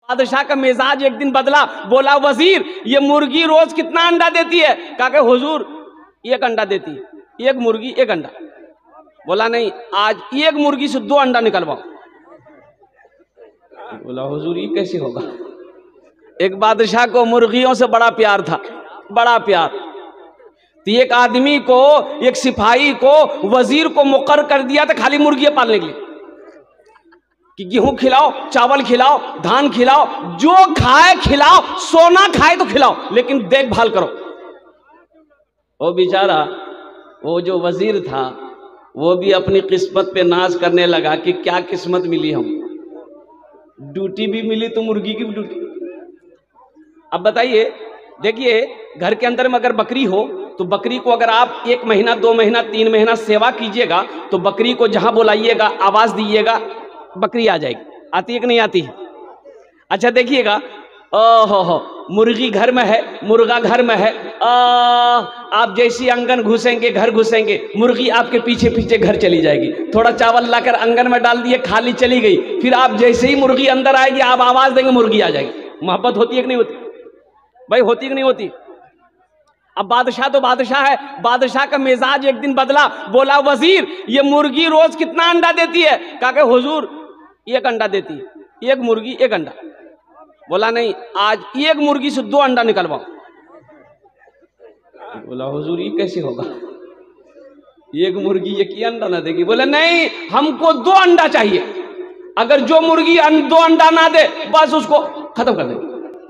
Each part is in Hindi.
बादशाह का मिजाज एक दिन बदला, बोला वजीर ये मुर्गी रोज कितना अंडा देती है? कहा कि हुजूर एक अंडा देती है, एक मुर्गी एक अंडा। बोला नहीं, आज एक मुर्गी से 2 अंडा निकलवाओ। बोला हुजूर ये कैसे होगा? एक बादशाह को मुर्गियों से बड़ा प्यार था, बड़ा प्यार। तो एक आदमी को, एक सिपाही को, वजीर को मुकर्रर कर दिया था खाली मुर्गियां पालने के लिए कि गेहूं खिलाओ, चावल खिलाओ, धान खिलाओ, जो खाए खिलाओ, सोना खाए तो खिलाओ, लेकिन देखभाल करो। वो बेचारा, वो जो वजीर था, वो भी अपनी किस्मत पे नाज करने लगा कि क्या किस्मत मिली, हम ड्यूटी भी मिली तो मुर्गी की भी ड्यूटी। अब बताइए, देखिए घर के अंदर में अगर बकरी हो तो बकरी को अगर आप 1 महीना 2 महीना 3 महीना सेवा कीजिएगा तो बकरी को जहां बुलाइएगा, आवाज दीजिएगा, बकरी आ जाएगी। आती है कि नहीं आती है? अच्छा देखिएगा, ओहो मुर्गी घर में है, मुर्गा घर में है, आप जैसी आंगन घुसेंगे, घर घुसेंगे, मुर्गी आपके पीछे पीछे घर चली जाएगी। थोड़ा चावल लाकर आंगन में डाल दिए, खाली चली गई, फिर आप जैसे ही मुर्गी अंदर आएगी आप आवाज देंगे, मुर्गी आ जाएगी। मोहब्बत होती है कि नहीं होती भाई? होती कि नहीं होती? अब बादशाह तो बादशाह है, बादशाह का मिजाज एक दिन बदला, बोला वजीर ये मुर्गी रोज कितना अंडा देती है? कहा कि हुजूर 1 अंडा देती है, एक मुर्गी एक अंडा। बोला नहीं, आज एक मुर्गी से 2 अंडा निकलवाओ। बोला हुजूर ये कैसे होगा? एक मुर्गी एक ही अंडा ना देगी। बोला नहीं, हमको 2 अंडा चाहिए, अगर जो मुर्गी 2 अंडा ना दे बस उसको खत्म कर देंगे।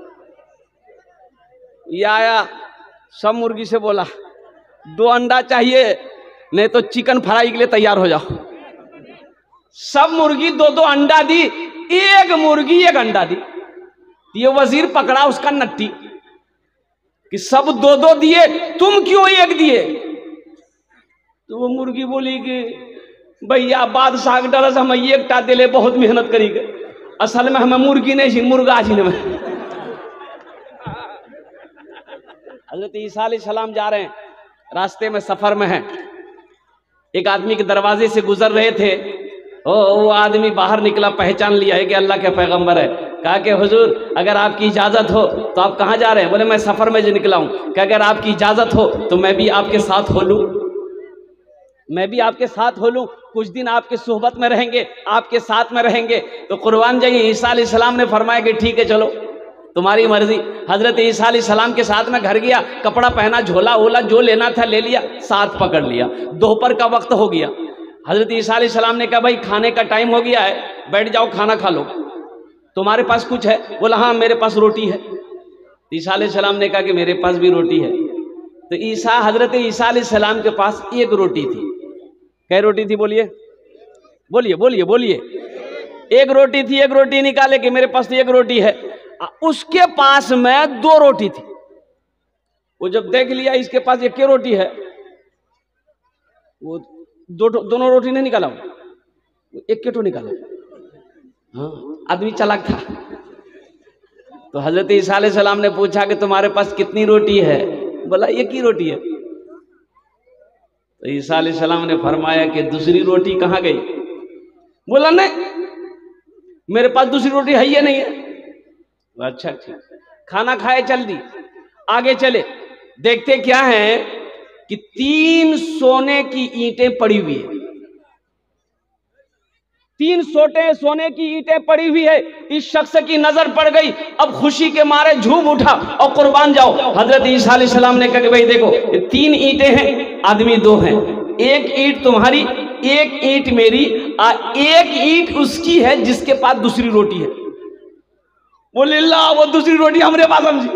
ये आया, सब मुर्गी से बोला 2 अंडा चाहिए, नहीं तो चिकन फ्राई के लिए तैयार हो जाओ। सब मुर्गी 2-2 अंडा दी, एक मुर्गी एक अंडा दी। ये वजीर पकड़ा उसका नट्टी कि सब 2-2 दिए, तुम क्यों एक दिए? तो वो मुर्गी बोली कि भैया बादशाह के डर से हम एकटा दिले, बहुत मेहनत करी गए, असल में हमें मुर्गी नहीं छी, मुर्गा छी। हजरत ईसा अलैहिस्सलाम जा रहे हैं, रास्ते में सफर में हैं, एक आदमी के दरवाजे से गुजर रहे थे। वो आदमी बाहर निकला, पहचान लिया है कि अल्लाह के पैगंबर है। कहा कि हुजूर अगर आपकी इजाजत हो तो आप कहाँ जा रहे हैं? बोले मैं सफर में जो निकला हूँ। कि अगर आपकी इजाजत हो तो मैं भी आपके साथ हो लूँ, मैं भी आपके साथ हो लूँ, कुछ दिन आपके सोहबत में रहेंगे, आपके साथ में रहेंगे। तो कुर्बान जाइए, ईसा अलैहिस्सलाम ने फरमाया कि ठीक है चलो तुम्हारी मर्जी। हजरत ईसा अलैहिस्सलाम के साथ में घर गया, कपड़ा पहना, झोला ओला जो लेना था ले लिया, साथ पकड़ लिया। दोपहर का वक्त हो गया, हजरत ईसा अलैहिस्सलाम ने कहा भाई खाने का टाइम हो गया है, बैठ जाओ खाना खा लो, तुम्हारे पास कुछ है? बोला हाँ मेरे पास रोटी है। ईसा अलैहिस्सलाम ने कहा कि मेरे पास भी रोटी है। तो हजरत ईसा अलैहिस्सलाम के पास एक रोटी थी। क्या रोटी थी? बोलिए बोलिए बोलिए बोलिए। एक रोटी थी, एक रोटी निकाले कि मेरे पास तो एक रोटी है। उसके पास में 2 रोटी थी। वो जब देख लिया इसके पास एक ही रोटी है, वो दोनों रोटी नहीं निकाला, वो एक के तो निकाला। हाँ, आदमी चालाक था। तो हजरत ईसा अलैहिस्सलाम ने पूछा कि तुम्हारे पास कितनी रोटी है? बोला एक ही रोटी है। तो ईसा अलैहिस्सलाम ने फरमाया कि दूसरी रोटी कहाँ गई? बोला नहीं मेरे पास दूसरी रोटी है ही नहीं है। अच्छा ठीक, खाना खाए, चल दी आगे चले, देखते क्या है कि 3 सोने की ईंटें पड़ी हुई है। 3 सोने की ईंटें पड़ी हुई है। इस शख्स की नजर पड़ गई, अब खुशी के मारे झूम उठा और कुर्बान जाओ। हजरत ईसा अलैहिस्सलाम ने कहा कि भाई देखो 3 ईंटें हैं, आदमी 2 हैं, एक ईंट तुम्हारी, एक ईंट मेरी, एक ईंट उसकी है जिसके पास दूसरी रोटी है। बोले ला वो दूसरी रोटी हमारे पास समझी,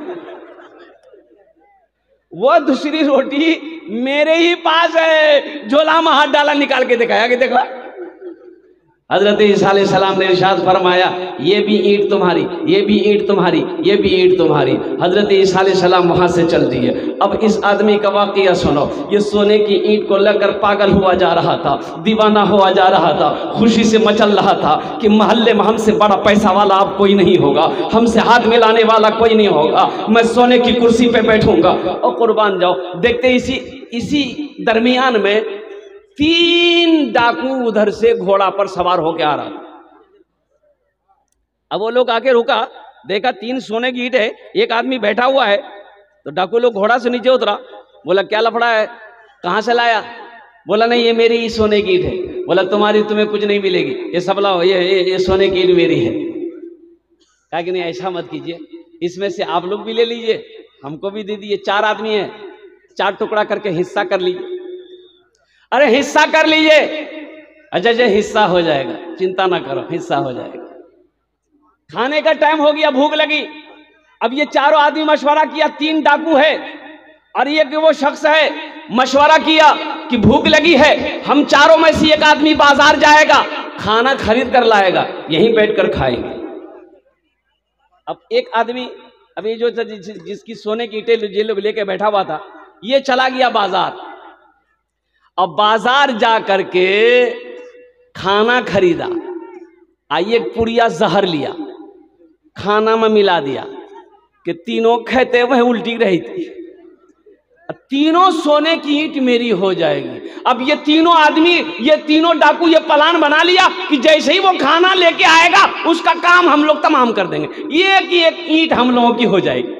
वो दूसरी रोटी मेरे ही पास है। झोला में हाथ डाला, निकाल के दिखाया कि देखो। हजरत ईसा अलैहिस्सलाम ने इरशाद फरमाया ये भी ईंट तुम्हारी, ये भी ईंट तुम्हारी, ये भी ईंट तुम्हारी। हजरत ईसा अलैहिस्सलाम वहां से चल दिए। अब इस आदमी का वाकया सुनो। ये सोने की ईंट को लेकर पागल हुआ जा रहा था, दीवाना हुआ जा रहा था, खुशी से मचल रहा था कि मोहल्ले में हमसे बड़ा पैसा वाला अब कोई नहीं होगा, हमसे हाथ मिलाने वाला कोई नहीं होगा, मैं सोने की कुर्सी पे बैठूंगा। और कुर्बान जाओ, देखते इसी दरमियान में 3 डाकू उधर से घोड़ा पर सवार होकर आ रहा था। अब वो लोग आके रुका, देखा 3 सोने की ईंट है, एक आदमी बैठा हुआ है। तो डाकू लोग घोड़ा से नीचे उतरा, बोला क्या लफड़ा है, कहाँ से लाया? बोला नहीं ये मेरी ही सोने की ईंट है। बोला तुम्हें कुछ नहीं मिलेगी, ये सब लाओ, ये सोने की ईंट मेरी है। कहा कि नहीं ऐसा मत कीजिए, इसमें से आप लोग भी ले लीजिए, हमको भी दे दीजिए। 4 आदमी है, 4 टुकड़ा करके हिस्सा कर लीजिए। अरे हिस्सा कर लीजिए। अच्छा हिस्सा हो जाएगा, चिंता ना करो, हिस्सा हो जाएगा। खाने का टाइम हो गया, भूख लगी। अब ये चारों आदमी मशवरा किया, 3 डाकू है और ये कि वो शख्स है, मशवरा किया कि भूख लगी है, हम चारों में से एक आदमी बाजार जाएगा, खाना खरीद कर लाएगा, यहीं बैठकर खाएंगे। अब एक आदमी, अब ये जो जिसकी सोने की ईंटें जे लोग लेके बैठा हुआ था, ये चला गया बाजार। अब बाजार जा करके खाना खरीदा, आइए पुड़िया जहर लिया, खाना में मिला दिया कि तीनों कहते वह उल्टी रही थी। तीनों सोने की ईंट मेरी हो जाएगी। अब ये तीनों आदमी, ये तीनों डाकू ये प्लान बना लिया कि जैसे ही वो खाना लेके आएगा उसका काम हम लोग तमाम कर देंगे, एक ईंट हम लोगों की हो जाएगी।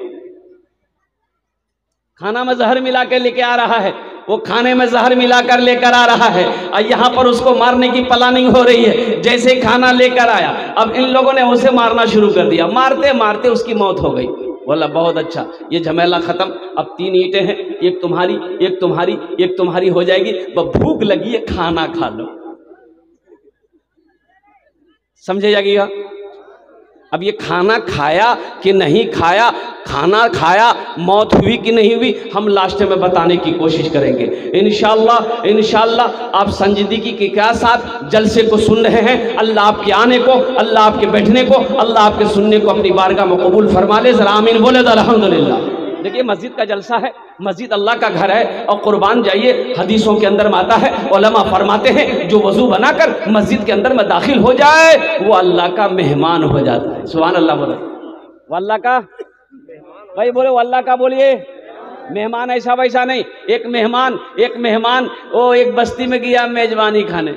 खाना में जहर मिला के लेके आ रहा है, वो खाने में जहर मिलाकर लेकर आ रहा है और यहाँ पर उसको मारने की प्लानिंग हो रही है। जैसे ही खाना लेकर आया, अब इन लोगों ने उसे मारना शुरू कर दिया, मारते मारते उसकी मौत हो गई। बोला बहुत अच्छा, ये झमेला खत्म, अब 3 ईंटें हैं, एक तुम्हारी एक तुम्हारी एक तुम्हारी हो जाएगी, बस भूख लगी है खाना खा लो। समझे जाएगा? अब ये खाना खाया कि नहीं खाया, खाना खाया, मौत हुई कि नहीं हुई, हम लास्ट में बताने की कोशिश करेंगे इंशाअल्लाह। आप संजीदगी के क्या साथ जलसे को सुन रहे हैं। अल्लाह आपके आने को, अल्लाह आपके बैठने को, अल्लाह आपके सुनने को अपनी बारगाह में कबूल फरमा ले। जरा आमीन बोले तो अल्हम्दुलिल्लाह। देखिए मस्जिद का जलसा है, मस्जिद अल्लाह का घर है और कुर्बान जाइए, हदीसों के अंदर में आता है, उलमा फरमाते हैं जो वजू बनाकर मस्जिद के अंदर में दाखिल हो जाए वो अल्लाह का मेहमान हो जाता है। सुभान अल्लाह बोले, वो अल्लाह का भाई बोले, वो अल्लाह का बोलिए, मेहमान ऐसा वैसा नहीं। एक मेहमान वो एक बस्ती में गया मेजबानी खाने,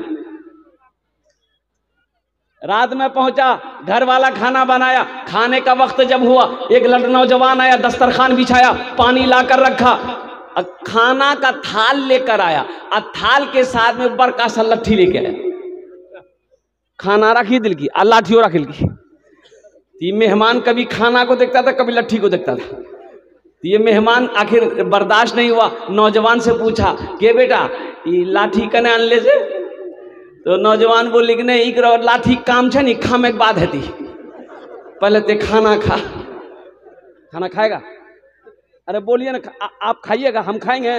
रात में पहुंचा, घर वाला खाना बनाया, खाने का वक्त जब हुआ एक नौजवान आया, दस्तरखान बिछाया, पानी लाकर रखा, खाना का थाल लेकर आया और थाल के साथ में बड़का सा लट्ठी लेके आया, खाना रखी दिल की, लाठियों रखी की। ये मेहमान कभी खाना को देखता था, कभी लट्ठी को देखता था। ये मेहमान आखिर बर्दाश्त नहीं हुआ, नौजवान से पूछा कि बेटा ये लाठी कने आनले से? तो नौजवान बोले कि नहीं, एक लाठी काम छे नहीं, खाम एक बात है थी, पहले ते खाना खा। खाना खाएगा? अरे बोलिए ना, आप खाइएगा, हम खाएंगे।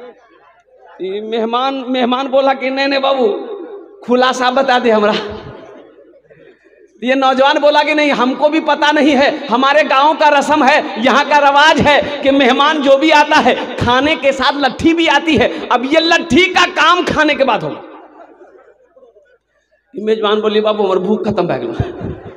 मेहमान बोला कि नहीं बाबू खुलासा बता दे हमरा। ये नौजवान बोला कि नहीं हमको भी पता नहीं है, हमारे गांव का रस्म है, यहाँ का रवाज है कि मेहमान जो भी आता है खाने के साथ लट्ठी भी आती है। अब ये लट्ठी का काम खाने के बाद होगा। मेजबान बोली बाबू हमार भूख खत्म हो गया।